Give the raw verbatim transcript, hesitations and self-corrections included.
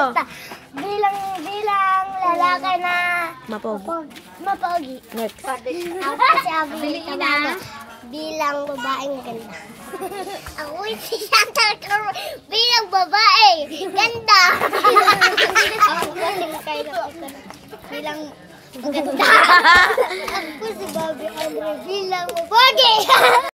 basta. Bilang, bilang lalaki na Mapogi. mapogi. Next. Ako si Abby Tamama. Bilang babaeng ganda. Ako si Chantal Caro. Bilang babae. Ganda. Ako si Kayla. Bilang maganda. Ako si Bobby Andre. Bilang mapogi.